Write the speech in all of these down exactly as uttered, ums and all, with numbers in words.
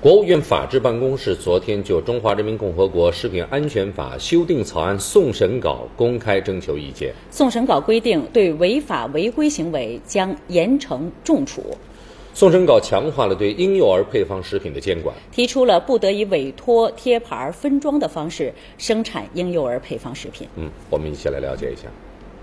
国务院法制办公室昨天就《中华人民共和国食品安全法》修订草案送审稿公开征求意见。 送审稿规定，对违法违规行为将严惩重处。 送审稿强化了对婴幼儿配方食品的监管， 提出了不得以委托、贴牌、分装的方式生产婴幼儿配方食品。 嗯，我们一起来了解一下。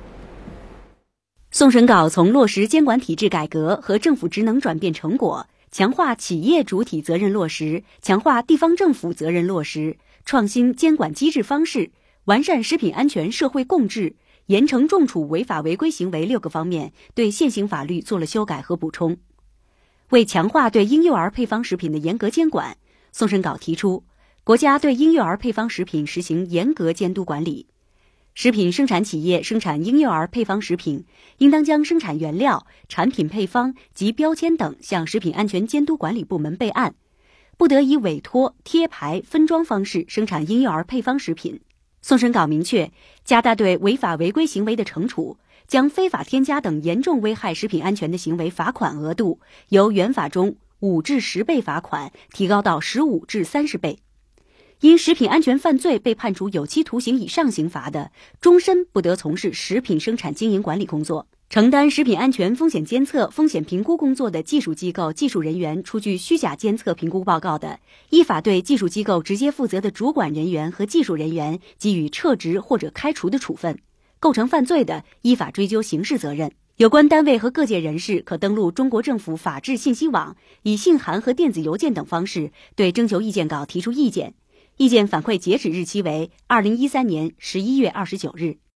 送审稿从落实监管体制改革和政府职能转变成果，强化企业主体责任落实，强化地方政府责任落实，创新监管机制方式，完善食品安全社会共治，严惩重处违法违规行为六个方面，对现行法律做了修改和补充。为强化对婴幼儿配方食品的严格监管，送审稿提出，国家对婴幼儿配方食品实行严格监督管理。食品生产企业生产婴幼儿配方食品，应当将生产原料、产品配方及标签等向食品安全监督管理部门备案，不得以委托、贴牌、分装方式生产婴幼儿配方食品。送审稿明确，加大对违法违规行为的惩处，将非法添加等严重危害食品安全的行为罚款额度由原法中五至十倍罚款提高到十五至三十倍。因食品安全犯罪被判处有期徒刑以上刑罚的，终身不得从事食品生产经营管理工作。承担食品安全风险监测、风险评估工作的技术机构技术人员出具虚假监测评估报告的，依法对技术机构直接负责的主管人员和技术人员给予撤职或者开除的处分。构成犯罪的，依法追究刑事责任。有关单位和各界人士可登录中国政府法制信息网，以信函和电子邮件等方式对征求意见稿提出意见。意见反馈截止日期为二零一三年十一月二十九日。